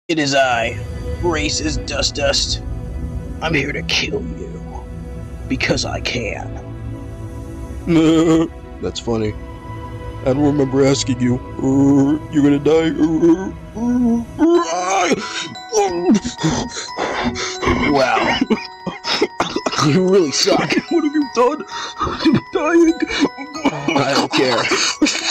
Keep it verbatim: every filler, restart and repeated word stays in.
It is I, racist Dustdust. I'm here to kill you. Because I can. That's funny. I don't remember asking you. Uh, you're gonna die. Wow. You really suck. What have you done? I'm dying. I don't care.